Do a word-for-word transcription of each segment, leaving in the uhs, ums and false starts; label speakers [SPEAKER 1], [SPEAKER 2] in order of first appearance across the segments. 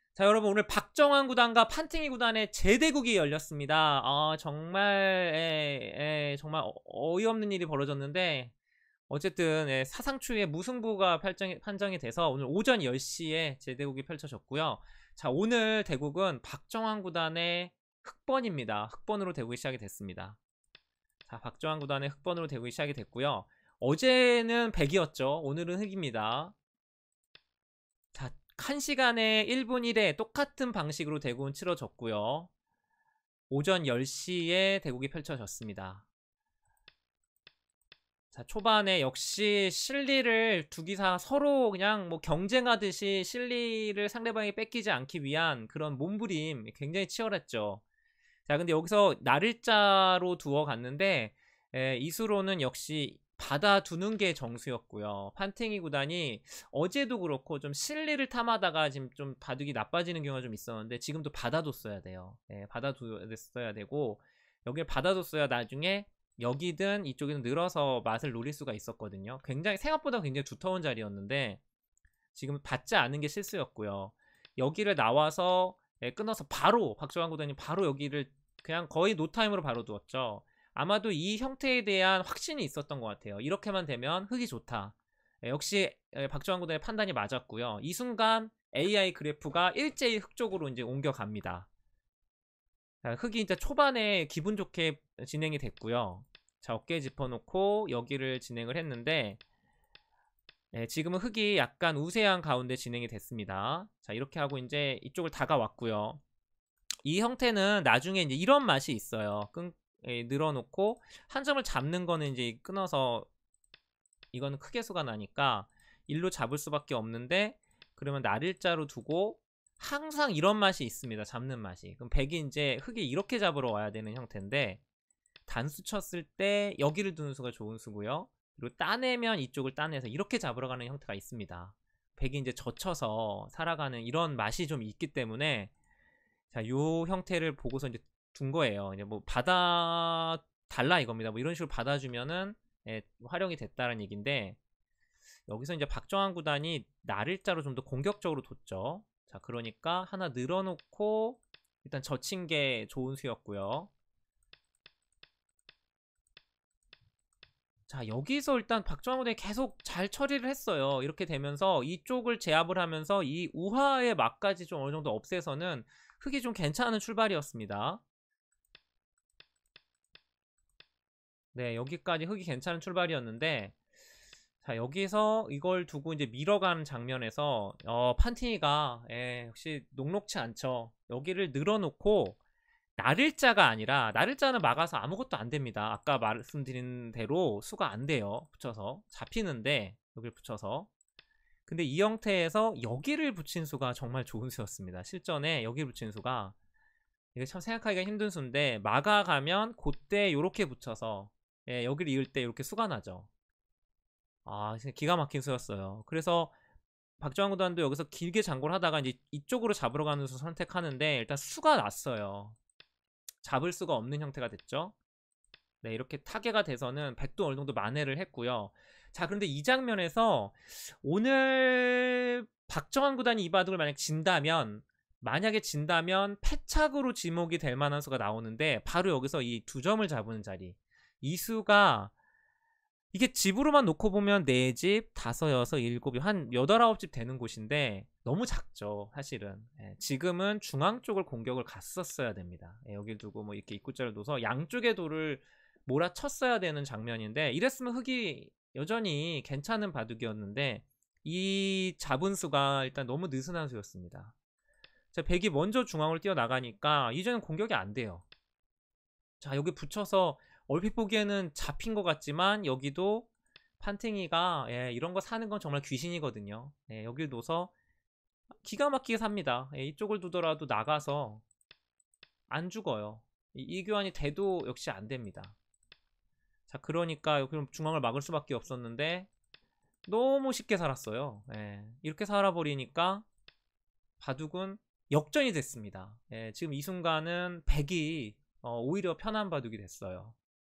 [SPEAKER 1] 자, 여러분, 오늘 박정환 구단과 판팅이 구단의 재대국이 열렸습니다. 아, 정말 에, 에, 정말 어- 어이없는 일이 벌어졌는데 어쨌든 예, 사상추의 무승부가 판정이, 판정이 돼서 오늘 오전 열 시에 재대국이 펼쳐졌고요. 자, 오늘 대국은 박정환 구단의 흑번입니다. 흑번으로 대국이 시작이 됐습니다. 자, 박정환 구단의 흑번으로 대국이 시작이 됐고요. 어제는 백이었죠. 오늘은 흑입니다. 자, 한 시간에 일 분 일 회 똑같은 방식으로 대국은 치러졌고요. 오전 열 시에 대국이 펼쳐졌습니다. 자, 초반에 역시 실리를 두 기사 서로 그냥 뭐 경쟁하듯이 실리를 상대방이 뺏기지 않기 위한 그런 몸부림 굉장히 치열했죠. 자, 근데 여기서 나를자로 두어 갔는데 에, 이수로는 역시 받아두는 게 정수였고요. 판팅이 구단이 어제도 그렇고 좀 실리를 탐하다가 지금 좀 바둑이 나빠지는 경우가 좀 있었는데 지금도 받아뒀어야 돼요. 예, 받아뒀어야 되고 여기를 받아뒀어야 나중에 여기든 이쪽이든 늘어서 맛을 노릴 수가 있었거든요. 굉장히 생각보다 굉장히 두터운 자리였는데 지금 받지 않은 게 실수였고요. 여기를 나와서 예, 끊어서 바로 박정환 구단이 바로 여기를 그냥 거의 노타임으로 바로 두었죠. 아마도 이 형태에 대한 확신이 있었던 것 같아요. 이렇게만 되면 흙이 좋다. 예, 역시 예, 박정환 구단의 판단이 맞았고요. 이 순간 에이아이 그래프가 일제히 흙 쪽으로 이제 옮겨갑니다. 자, 흙이 이제 초반에 기분 좋게 진행이 됐고요. 자, 어깨 짚어놓고 여기를 진행을 했는데 네, 지금은 흙이 약간 우세한 가운데 진행이 됐습니다. 자, 이렇게 하고 이제 이쪽을 다가왔고요. 이 형태는 나중에 이제 이런 맛이 있어요. 끈, 예, 늘어놓고 한 점을 잡는 거는 이제 끊어서 이거는 크게 수가 나니까 일로 잡을 수밖에 없는데 그러면 날일자로 두고 항상 이런 맛이 있습니다. 잡는 맛이. 그럼 백이 이제 흙이 이렇게 잡으러 와야 되는 형태인데 단수 쳤을 때 여기를 두는 수가 좋은 수고요. 그리고 따내면 이쪽을 따내서 이렇게 잡으러 가는 형태가 있습니다. 백이 이제 젖혀서 살아가는 이런 맛이 좀 있기 때문에 자, 요 형태를 보고서 이제 둔 거예요. 이제 뭐 받아 달라 이겁니다. 뭐 이런 식으로 받아주면은 예, 활용이 됐다는 얘기인데 여기서 이제 박정환 구단이 날일자로 좀 더 공격적으로 뒀죠. 자, 그러니까 하나 늘어놓고 일단 젖힌 게 좋은 수였고요. 자, 여기서 일단 박정환 구단이 계속 잘 처리를 했어요. 이렇게 되면서 이쪽을 제압을 하면서 이 우하의 막까지 좀 어느 정도 없애서는 흙이 좀 괜찮은 출발이었습니다. 네, 여기까지 흙이 괜찮은 출발이었는데 자, 여기서 이걸 두고 이제 밀어가는 장면에서 어, 판티니가 예, 역시 녹록치 않죠. 여기를 늘어놓고 나를자가 아니라 나를자는 막아서 아무것도 안 됩니다. 아까 말씀드린 대로 수가 안 돼요. 붙여서 잡히는데 여기를 붙여서 근데 이 형태에서 여기를 붙인 수가 정말 좋은 수였습니다. 실전에 여기를 붙인 수가 이게 참 생각하기가 힘든 수인데 막아가면 그때 이렇게 붙여서 예, 여기를 이을 때 이렇게 수가 나죠. 아, 진짜 기가 막힌 수였어요. 그래서 박정환 구단도 여기서 길게 장고를 하다가 이제 이쪽으로 잡으러 가는 수 선택하는데 일단 수가 났어요. 잡을 수가 없는 형태가 됐죠. 네, 이렇게 타개가 돼서는 백도 어느 정도 만회를 했고요. 자, 그런데 이 장면에서 오늘 박정환 구단이 이 바둑을 만약 진다면 만약에 진다면 패착으로 지목이 될 만한 수가 나오는데 바로 여기서 이 두 점을 잡은 자리 이 수가 이게 집으로만 놓고 보면 네 집, 다섯, 여섯, 일곱, 한 여덟, 아홉 집 되는 곳인데 너무 작죠, 사실은. 예, 지금은 중앙 쪽을 공격을 갔었어야 됩니다. 예, 여길 두고 뭐 이렇게 입구자를 둬서 양쪽의 돌을 몰아쳤어야 되는 장면인데 이랬으면 흙이 여전히 괜찮은 바둑이었는데 이 잡은 수가 일단 너무 느슨한 수였습니다. 자, 백이 먼저 중앙을 뛰어나가니까 이제는 공격이 안 돼요. 자, 여기 붙여서 얼핏 보기에는 잡힌 것 같지만 여기도 판팅이가 예, 이런 거 사는 건 정말 귀신이거든요. 예, 여길 둬서 기가 막히게 삽니다. 예, 이쪽을 두더라도 나가서 안 죽어요. 이, 이 교환이 돼도 역시 안 됩니다. 자, 그러니까 그럼 중앙을 막을 수밖에 없었는데 너무 쉽게 살았어요. 예, 이렇게 살아버리니까 바둑은 역전이 됐습니다. 예, 지금 이 순간은 백이 어, 오히려 편한 바둑이 됐어요.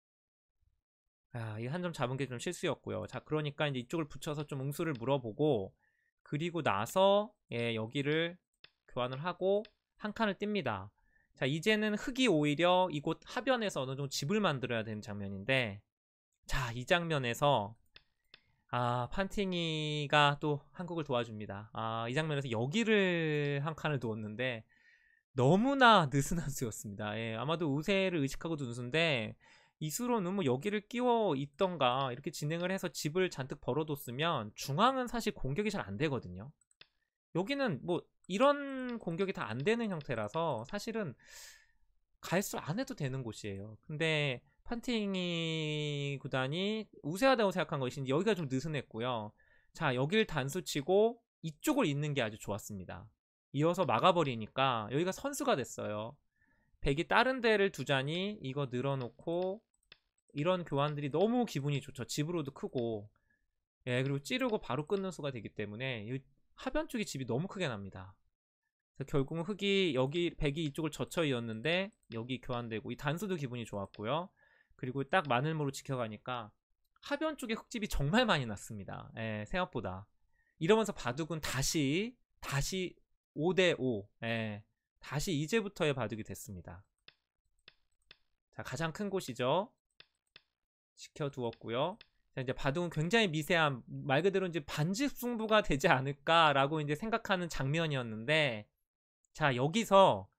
[SPEAKER 1] 아, 이 한 점 잡은 게 좀 실수였고요. 자, 그러니까 이제 이쪽을 붙여서 좀 응수를 물어보고 그리고 나서 예, 여기를 교환을 하고 한 칸을 띱니다. 자, 이제는 흑이 오히려 이곳 하변에서 어느 정도 집을 만들어야 되는 장면인데, 자, 이 장면에서 아, 판팅이가 또 한국을 도와줍니다. 아, 이 장면에서 여기를 한 칸을 두었는데 너무나 느슨한 수였습니다. 예, 아마도 우세를 의식하고 둔 수인데 이 수로는 뭐 여기를 끼워 있던가 이렇게 진행을 해서 집을 잔뜩 벌어뒀으면 중앙은 사실 공격이 잘 안 되거든요. 여기는 뭐 이런 공격이 다 안 되는 형태라서 사실은 갈수 안 해도 되는 곳이에요. 근데 판팅이 구단이 우세하다고 생각한 것이 여기가 좀 느슨했고요. 자, 여길 단수치고 이쪽을 잇는 게 아주 좋았습니다. 이어서 막아버리니까 여기가 선수가 됐어요. 백이 다른 데를 두자니 이거 늘어놓고 이런 교환들이 너무 기분이 좋죠. 집으로도 크고, 예, 그리고 찌르고 바로 끊는 수가 되기 때문에 하변 쪽이 집이 너무 크게 납니다. 결국은 흑이 여기 백이 이쪽을 젖혀이었는데 여기 교환되고 이 단수도 기분이 좋았고요. 그리고 딱 마늘모로 지켜가니까 하변 쪽에 흑집이 정말 많이 났습니다. 예, 생각보다. 이러면서 바둑은 다시 다시 오 대 오, 예, 다시 이제부터의 바둑이 됐습니다. 자, 가장 큰 곳이죠. 지켜두었고요. 자, 이제 바둑은 굉장히 미세한, 말 그대로 이제 반집 승부가 되지 않을까라고 이제 생각하는 장면이었는데, 자, 여기서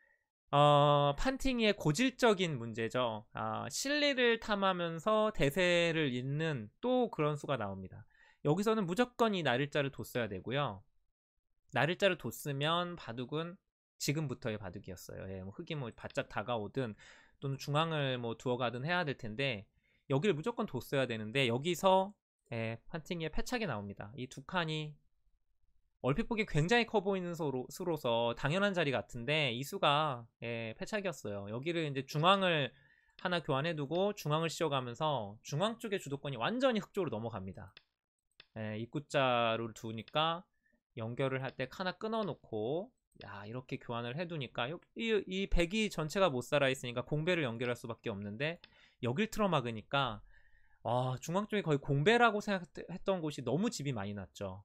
[SPEAKER 1] 어, 판팅이의 고질적인 문제죠. 아, 실리를 탐하면서 대세를 잇는 또 그런 수가 나옵니다. 여기서는 무조건 이 나를자를 뒀어야 되고요. 나를자를 뒀으면 바둑은 지금부터의 바둑이었어요. 예, 뭐 흑이 뭐 바짝 다가오든 또는 중앙을 뭐 두어가든 해야 될 텐데 여기를 무조건 뒀어야 되는데 여기서 예, 판팅이의 패착이 나옵니다. 이 두 칸이 얼핏 보기 굉장히 커 보이는 수로, 수로서 당연한 자리 같은데 이 수가 예, 패착이었어요. 여기를 이제 중앙을 하나 교환해두고 중앙을 씌워가면서 중앙 쪽의 주도권이 완전히 흑 쪽으로 넘어갑니다. 예, 입구자를 두니까 연결을 할 때 하나 끊어놓고 야, 이렇게 교환을 해두니까 이, 이 백이 전체가 못 살아있으니까 공배를 연결할 수밖에 없는데 여길 틀어막으니까 와, 중앙 쪽이 거의 공배라고 생각했던 곳이 너무 집이 많이 났죠.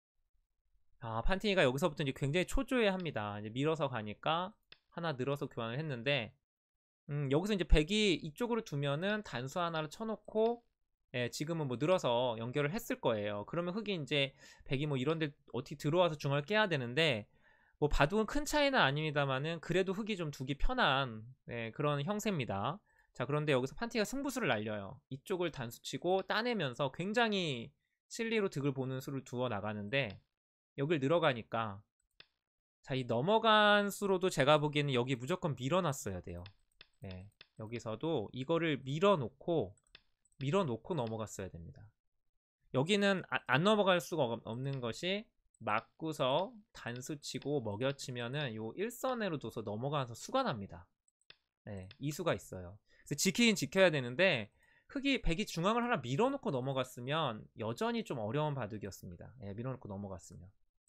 [SPEAKER 1] 아, 판팅이가 여기서부터 이제 굉장히 초조해합니다. 이제 밀어서 가니까 하나 늘어서 교환을 했는데, 음, 여기서 이제 백이 이쪽으로 두면은 단수 하나를 쳐놓고, 예, 지금은 뭐 늘어서 연결을 했을 거예요. 그러면 흑이 이제 백이 뭐 이런데 어떻게 들어와서 중앙을 깨야 되는데, 뭐 바둑은 큰 차이는 아닙니다만은 그래도 흑이 좀 두기 편한 예, 그런 형세입니다. 자, 그런데 여기서 판팅이가 승부수를 날려요. 이쪽을 단수치고 따내면서 굉장히 실리로 득을 보는 수를 두어 나가는데. 여길 늘어가니까 자, 이 넘어간 수로도 제가 보기에는 여기 무조건 밀어놨어야 돼요. 네, 여기서도 이거를 밀어놓고 밀어놓고 넘어갔어야 됩니다. 여기는 아, 안 넘어갈 수가 없는 것이 맞고서 단수치고 먹여치면은 요 일선으로 둬서 넘어가서 수가 납니다. 네, 이 수가 있어요. 그래서 지키긴 지켜야 되는데 흑이 백이 중앙을 하나 밀어놓고 넘어갔으면 여전히 좀 어려운 바둑이었습니다. 네, 밀어놓고 넘어갔으면.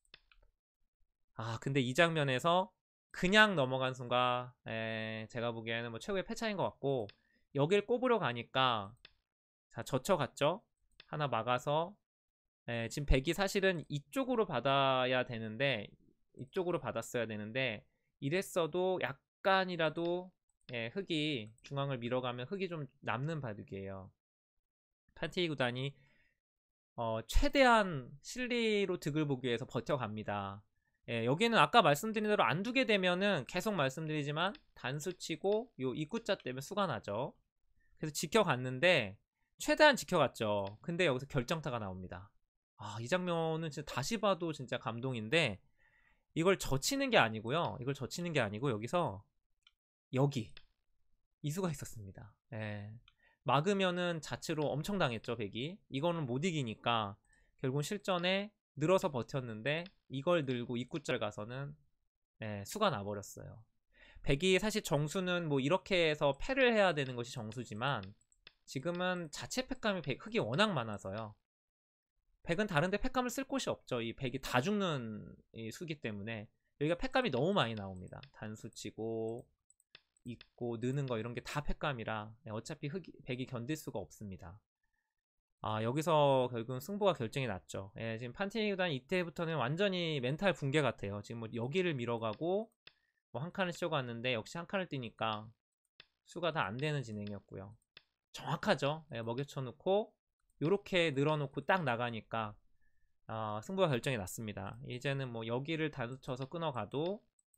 [SPEAKER 1] 아, 근데 이 장면에서 그냥 넘어간 순간 에, 제가 보기에는 뭐 최고의 패차인 것 같고 여길 꼽으러 가니까 자, 젖혀갔죠. 하나 막아서 에, 지금 백이 사실은 이쪽으로 받아야 되는데 이쪽으로 받았어야 되는데 이랬어도 약간이라도 예, 흑이 중앙을 밀어가면 흑이 좀 남는 바둑이에요. 판티이 구단이 어, 최대한 실리로 득을 보기 위해서 버텨갑니다. 예, 여기는 아까 말씀드린 대로 안 두게 되면은 계속 말씀드리지만 단수치고 요 입구자 때문에 수가 나죠. 그래서 지켜갔는데 최대한 지켜갔죠. 근데 여기서 결정타가 나옵니다. 아, 이 장면은 진짜 다시 봐도 진짜 감동인데 이걸 젖히는 게 아니고요. 이걸 젖히는 게 아니고 여기서 여기 이수가 있었습니다. 예. 막으면은 자체로 엄청 당했죠, 백이. 이거는 못 이기니까 결국은 실전에 늘어서 버텼는데 이걸 들고 입구자를 가서는 예, 수가 나버렸어요. 백이 사실 정수는 뭐 이렇게 해서 패를 해야 되는 것이 정수지만 지금은 자체 팩감이 백, 흑이 워낙 많아서요. 백은 다른데 팩감을 쓸 곳이 없죠. 이 백이 다 죽는 이 수기 때문에 여기가 팩감이 너무 많이 나옵니다. 단수치고 있고 느는 거 이런 게 다 팩감이라 어차피 흑이, 백이 견딜 수가 없습니다. 아, 여기서 결국은 승부가 결정이 났죠. 예, 지금 판티니 구단 이때부터는 완전히 멘탈 붕괴 같아요. 지금 뭐 여기를 밀어가고 뭐 한 칸을 치고 왔는데 역시 한 칸을 뛰니까 수가 다 안 되는 진행이었고요. 정확하죠. 예, 먹여쳐 놓고 요렇게 늘어놓고 딱 나가니까 어, 승부가 결정이 났습니다. 이제는 뭐 여기를 단수 쳐서 끊어가도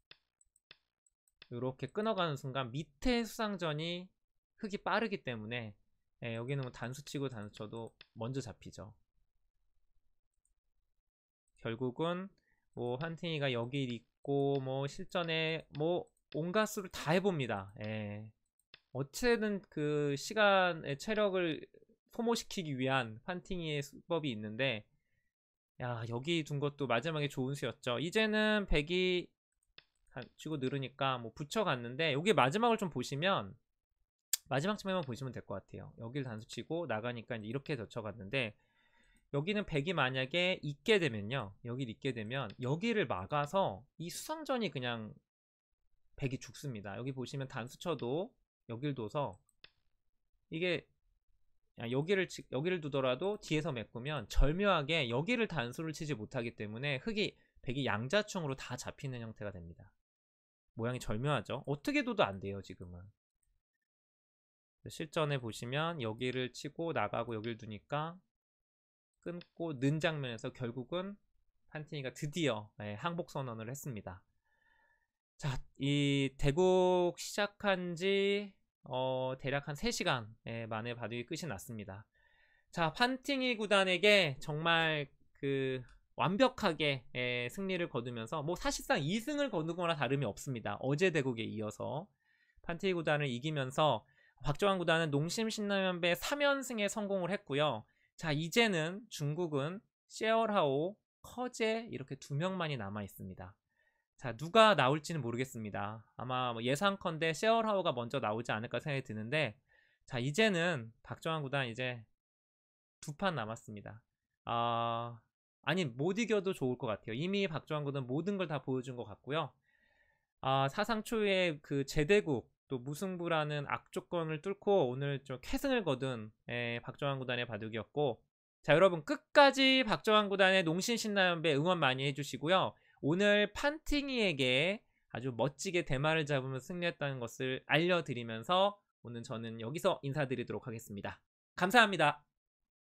[SPEAKER 1] 요렇게 끊어가는 순간 밑에 수상전이 흙이 빠르기 때문에 예, 여기는 뭐 단수 치고 단수 쳐도 먼저 잡히죠. 결국은 뭐 판팅이가 여기 있고 뭐 실전에 뭐 온갖 수를 다 해봅니다. 예. 어쨌든 그 시간의 체력을 소모시키기 위한 판팅이의 수법이 있는데 야, 여기 둔 것도 마지막에 좋은 수였죠. 이제는 백이 치고 늘으니까 뭐 붙여갔는데 여기 마지막을 좀 보시면 마지막 쯤에만 보시면 될 것 같아요. 여기를 단수 치고 나가니까 이제 이렇게 젖혀갔는데 여기는 백이 만약에 있게 되면요, 여기를 있게 되면 여기를 막아서 이 수상전이 그냥 백이 죽습니다. 여기 보시면 단수 쳐도 여길 둬서 이게 여기를 치, 여기를 두더라도 뒤에서 메꾸면 절묘하게 여기를 단수를 치지 못하기 때문에 흙이 백이 양자충으로 다 잡히는 형태가 됩니다. 모양이 절묘하죠. 어떻게 둬도 안 돼요 지금은. 실전에 보시면 여기를 치고 나가고 여기를 두니까 끊고 는 장면에서 결국은 판티니가 드디어 네, 항복 선언을 했습니다. 자, 이 대국 시작한 지 어, 대략 한 세 시간 예, 만에 바둑이 끝이 났습니다. 자, 판팅이 구단에게 정말 그 완벽하게 예, 승리를 거두면서 뭐 사실상 이 승을 거둔 거나 다름이 없습니다. 어제 대국에 이어서 판팅이 구단을 이기면서 박정환 구단은 농심 신라면배 삼 연승에 성공을 했고요. 자, 이제는 중국은 셰얼하오, 커제 이렇게 두 명만이 남아 있습니다. 자, 누가 나올지는 모르겠습니다. 아마 뭐 예상컨대 셰얼하오가 먼저 나오지 않을까 생각이 드는데, 자, 이제는 박정환 구단 이제 두 판 남았습니다. 아, 아니 못 이겨도 좋을 것 같아요. 이미 박정환 구단 모든 걸 다 보여준 것 같고요. 아, 사상 초유의 그 제대국 또 무승부라는 악조건을 뚫고 오늘 좀 캐승을 거둔 에, 박정환 구단의 바둑이었고, 자, 여러분 끝까지 박정환 구단의 농심신라면배 응원 많이 해주시고요. 오늘 판팅이에게 아주 멋지게 대마를 잡으며 승리했다는 것을 알려드리면서 오늘 저는 여기서 인사드리도록 하겠습니다. 감사합니다.